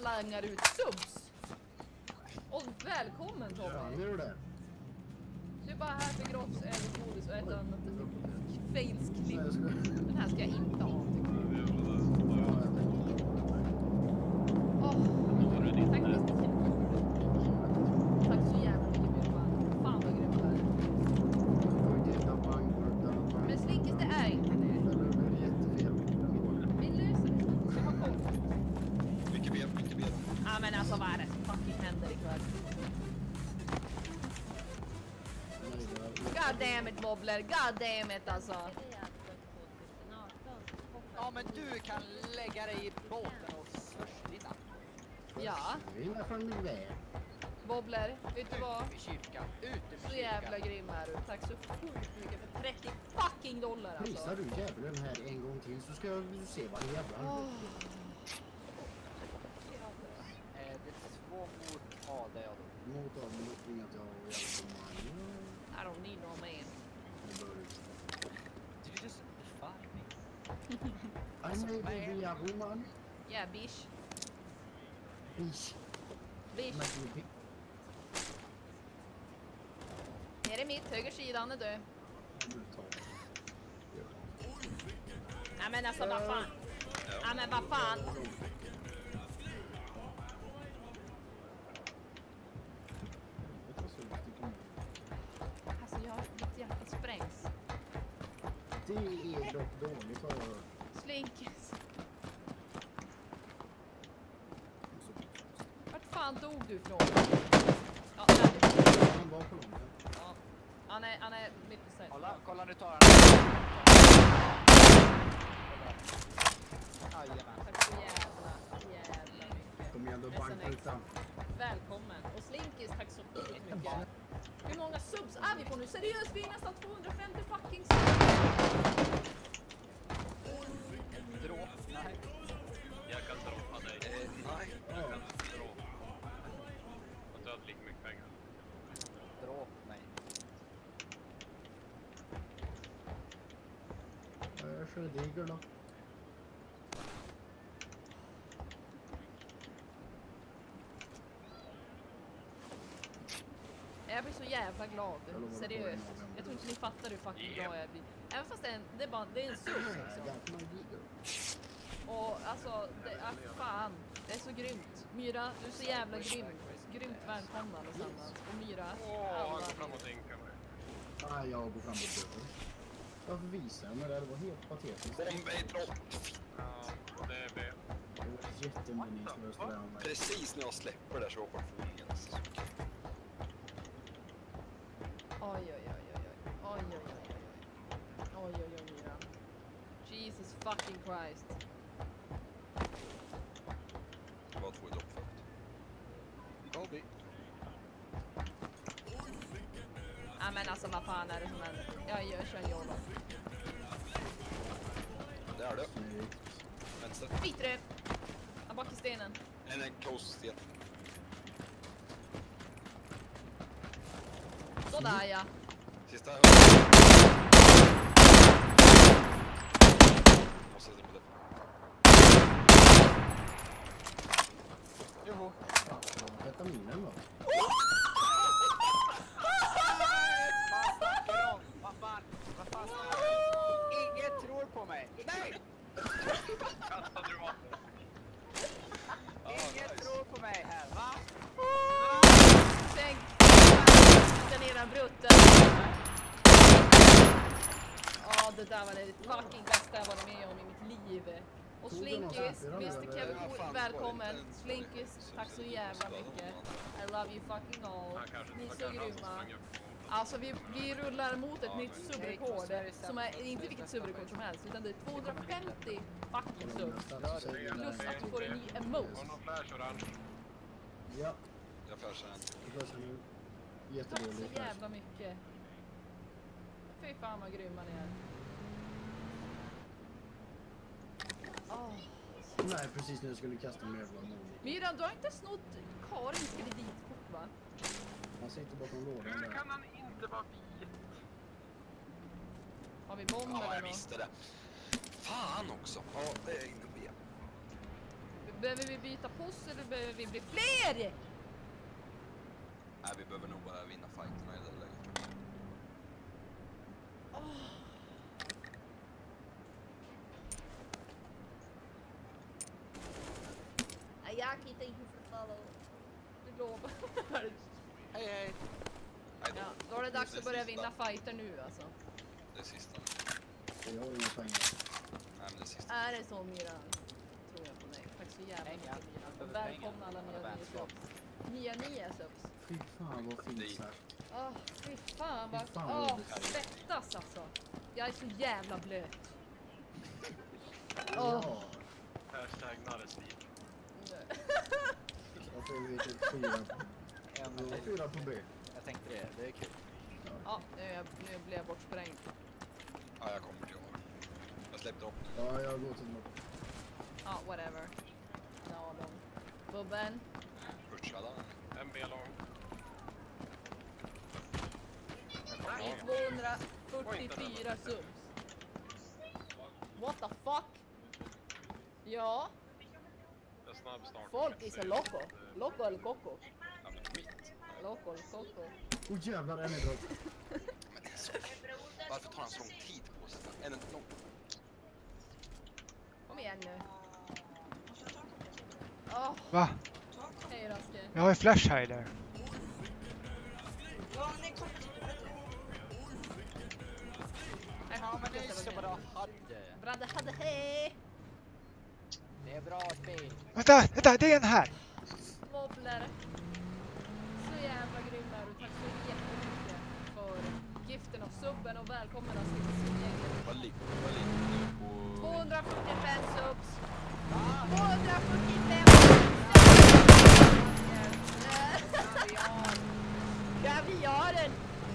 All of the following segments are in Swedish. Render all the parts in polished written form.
slangar ut subs. Och välkommen Tommy. Ja, nu är du där. Du är bara här för grotts, godis och ett annat failsklipp. Den här ska jag inte ha. Tack så jävla mycket Björkman. Fan vad grym du är. Men Slinkis, det är inte det. Vi löser det. Ska ha koll. Mycket ben. Ja men alltså vad är det som fucking händer ikväll? God damn it Wobbler, god damn it alltså. Ja men du kan lägga dig i båten och försvinna. Ja. Wobbler, vet du vad? Ut i kyrkan. Så jävla grym är du. Tack så sjukt mycket för 30 fucking dollar alltså. Prisar du djävulen här en gång till så ska du se vad jävla Det är två mot AD då. mot av någonting att jag hjälper mig. I don't need no man. Did you just defy me? I may be a woman. Yeah bish. Bish. Bish. Här är mitt, högersidan är död. Nej men alltså vad fan. Ja men vad fan. Alltså mitt hjärta sprängs. Det är dock dåligt har jag hört. Slinkis. Vart fan dog du ifrån? Ja, där. Han var på långt. Ja. Han är mitt i sig. Kolla nu tar han. Jajamän. Tack så jävla mycket. Kom igen då, banka utan. Välkommen. Och Slinkis, tack så mycket. Hur många subs är vi på nu? Seriöst, vi är nästan 250 fucking subs. Dråp. Nej. Jag kan droppa dig. Nej. Jag kan droppa. Och du har lika mycket pengar. Dråp mig. Jag kör digger då. Jag blir så jävla glad. Seriöst. Jag tror inte ni fattar hur fucking glad jag blir. Även fast det är en sub liksom. Och alltså, fan. Det är så grymt. Myra, du är så jävla grym. Grymt välkomna allesammans. Och Myra, Han går fram och tänker mig. Nej, jag går fram och död. Varför visar jag mig det? Det var helt patetiskt. Bomb är dropp. Ja, det är B. Det var jättemeningslöst det där med. Precis när jag släpper där så hoppar fången. Oj. Oj, Myra. Jesus fucking Christ. Det var 2 i droppfält. Kobe. Ja men alltså vad fan är det som händer? Jag kör en YOLO. Det är det. Vänster. Vitre! Han bak i stenen. En close sten. Sådär ja. Sista. Måste sätta på det. Joho. Ketaminen då? Vad fan? Ingen tror på mig. Nej! Kastade du vapen? Ingen tror på mig här, va? Tänk ner en brutten. Ja, det där var det fucking bästa jag varit med om i mitt liv. Och Slinkis, Mr. Kevin, välkommen. Slinkis, tack så jävla mycket. I love you fucking all. Ni är så grymma. Alltså vi rullar mot ett nytt subrekord som är inte vilket subrekord som helst utan det är 250 fucking subs. Plus att du får en ny emote. Har någon flash orange? Ja, Jag flashar en. det var så nu. Tack Jättedåligt. så jävla mycket. Fy fan vad grymma ni är. Nej, precis när jag skulle kasta mig över mål. Myra, du har inte snott Karins kreditkort va? Han sitter bakom lådan Hur där. kan han inte vara vit? Har vi bomb Ja, eller jag nåt? visste det. Fan också. Ja, det är inom B. Behöver vi byta post eller behöver vi bli fler? Nej, vi behöver nog bara vinna fighterna i det läget. Ayaki, thank you for follow. Du lovar. Hej hej. Ja, då är det dags att börja vinna fighter nu alltså. Det är sista. Jag har inga pengar. Nej, men det är sista. Är det så, Miran? Tror jag på dig. Tack så jävla mycket, Miran. Och välkomna alla nya subs. Fy fan vad fint sagt. Fy fan vad... svettas alltså. Jag är så jävla blöt. Ja. Hashtag not a Steve. Jag tror vi fick 4 på B. Jag tänkte det är kul. Ja, nu blev jag bortsprängd. Ja, jag kommer till år. Jag släppte upp. Ja, jag går till något. Ja, whatever. Ja, de. Bubben. Putsade han. En B lång. I 244 subs. What the fuck? Ja, Det är snabb start. folk är så loco. Loco eller coco? Ja, men mitt. Loco eller coco? Jävlar, en är bra. Men det är så... Varför tar han så lång tid på sig? En lång... Kom igen nu. Va? Hej Raske. Jag har ju flash hider. Ja men det är så bra hade. Bradde hade hej. Det är bra spel. Vänta, det är en här. Wobbler. Så jävla grym är du. Tack så jättemycket för giften och subben och välkomna till subgänget. Vad ligger du på? 245 subs. 245 Kaviaren.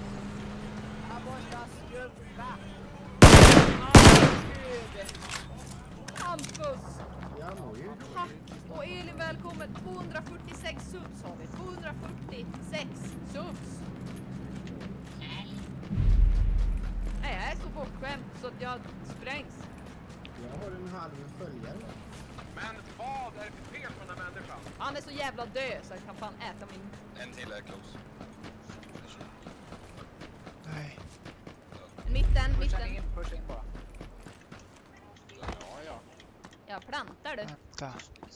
Hampus. Jag mår ju. Tack. Och Elin, välkommen. 246 subs har vi. 246 subs. Nej, jag är så bortskämd så att jag sprängs. Jag har en halv följare. Men vad är det för fel på den här människan? Han är så jävla död så jag kan fan äta min... En till är close. Nej. Mitten. Pusha in bara. Ja. Jag plantar det. Vänta.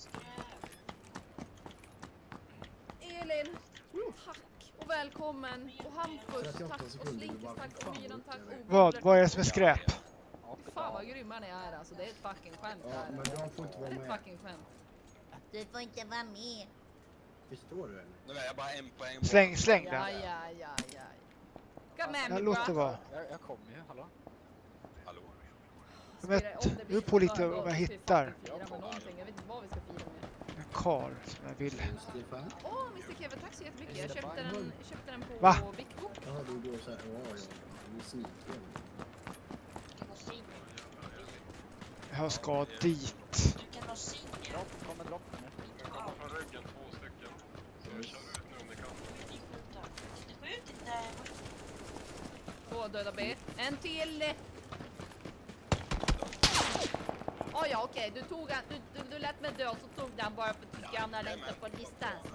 Elin, tack och välkommen. Och Hampus, 38 tack. Och sekunder, Slinkis, bara, tack. fan, Och Miran, tack. Vad är det som är skräp? Fan vad grymma ni är alltså. Det är ett fucking skämt Ja, här. men jag får inte vara Det är ett med. fucking skämt. Du får inte vara med. Förstår du eller? Nu är jag bara en poäng. Släng Ja. den. Kom med Jag mig låter bra. vara. Jag kommer ju, hallå? Jag beror på lite om jag hittar. Jag vet inte vad vi ska fira med. En karl som jag vill. Stefan? Mr Kevin, tack så jättemycket. Jag köpte den på Va? Big Book. Jaha, du går såhär. Ja. Musik. Jag ska dit. Kommer droppen nu. Från ryggen, 2 stycken. Så jag kör ut nu om ni kan. 2 döda B. En till. Ja, okej. Du lät mig dö så tog den bara för att du skannade inte på distans.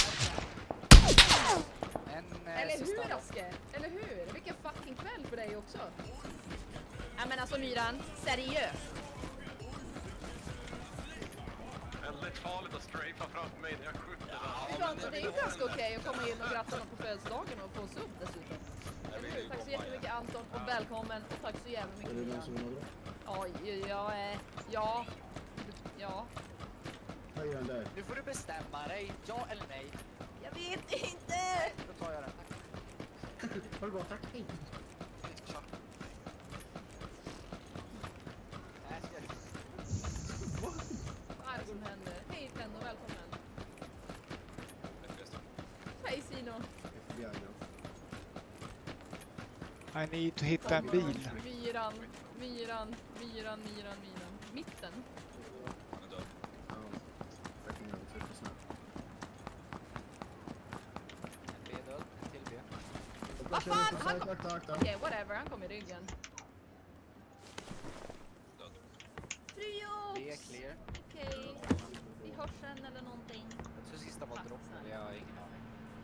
Eller hur, Aske? Eller hur? Vilken fucking kväll för dig också. Ja, men alltså Myran, seriöst. Väldigt farligt att strafea framför mig när jag skjuter den. Det är ju ganska okej att komma in och gratta någon på födelsedagen och få en sub dessutom. Eller hur? Tack så jättemycket Anton och välkommen och tack så jävla mycket. Är det någon som vill ha bra? Ja. Höj den där. Nu får du bestämma dig, ja eller nej. Jag vet inte! Då tar jag den. Har det bra, tack. Hej. Vad är det som händer? Hej Tenno, välkommen. Hej Sino. FBI då. I need to hitta en bil. Myran. Mitten. Han är död. Ja. Jag kan göra det för snabbt. En B död, en till B. Vad fan? Han kom... Tack. Okej, whatever. Han kom i ryggen. Död. Frio! B clear. Okej. Vi garagen eller någonting? Jag tror sista var dropp, eller jag har ingen aning.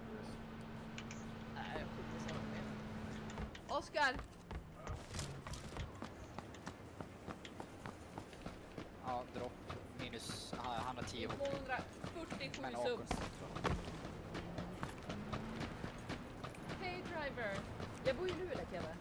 Nej, jag skjuter så med. Oskar! Ja, dropp. Minus, han har 10 HP. 247 Men subs. Hej driver! Jag bor i Luleå, Keve.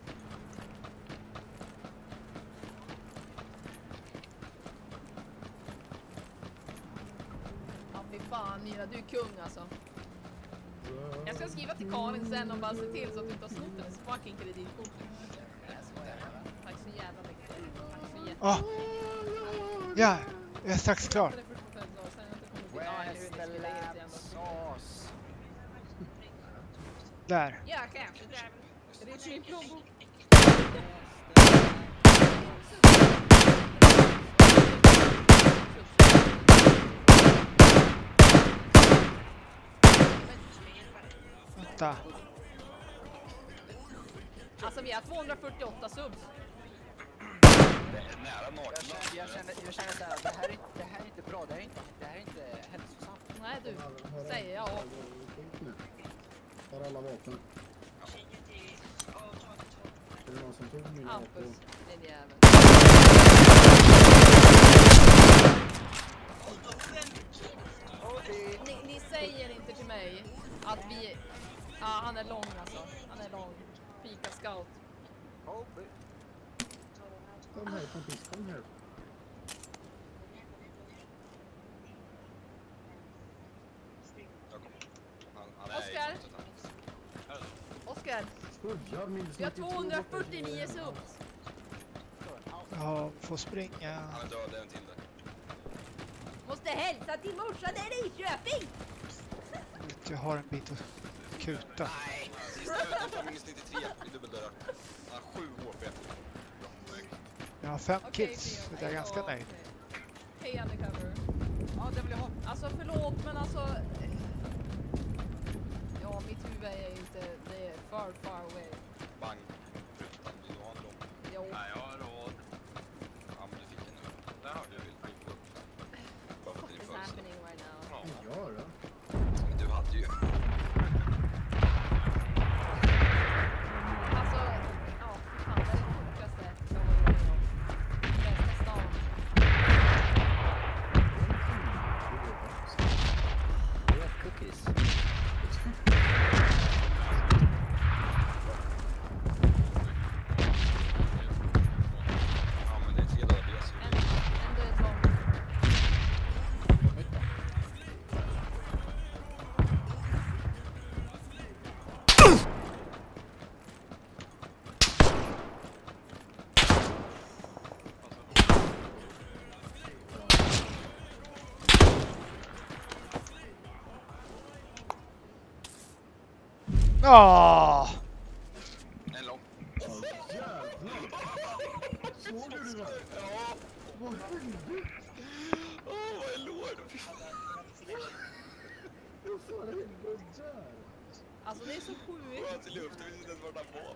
Ja, fy fan Mira, du är kung alltså. Jag ska skriva till Karin sen och bara se till så att du inte har snott hennes fucking kreditkort. Jag skojar. Tack så jävla mycket. Tack så jättemycket. Ja, jag är strax klar. Where's the lamb sauce? Där. Ja, kanske. Det är min plånbok. Vänta. Alltså vi har 248 subs. Det är nära naken. Jag känner såhär, det här är inte bra, det här är inte hälsosamt. Nej du, säger jag. Har alla vapen? Är det någon som tog mina vapen? Hampus, din jävel. Ni säger inte till mig att vi... Ja, han är lång alltså. Han är lång. Fika scout. Kom här kompis, kom här. Oskar! Oskar! Skojar, minus Vi har 92 249 subs. Ja, får springa. Han är död, en till där. Måste hälsa till morsan där i Köping! Jag har en bit att kuta. Nej, sista utanför minus 93 i dubbeldörrar. Han har 7 HP. Jag har 5 Okej, kills, Theo. så jag är ganska nöjd. Hej undercover. Ja, det vill jag ha. Alltså förlåt men alltså... Ja, mitt huvud är inte... Det är far away. Bang. Rutan, vill du ha en lång? Jo. Nej, jag har råd. Ja, men du fick en nu. Där har du. Bara för What din is födelsedag. happening right now? Ja, Ja, då. men du hade ju. Alltså, ja, fan det är det sjukaste jag har varit med om. Bästa stan. Jag har cookies. Ja, men det är 3 dagar BS. En död lång. Åh! En lång. Jävlar! Såg du det där? Ja. Vad hände? Åh, vad är låg? Vad fan hände där? Alltså det är så sjukt. Sköt i luften, vi visste inte vart han var.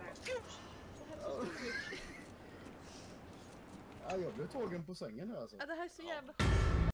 Ja, jag blev tagen på sängen här alltså. Ja, det här är så jävla sjukt.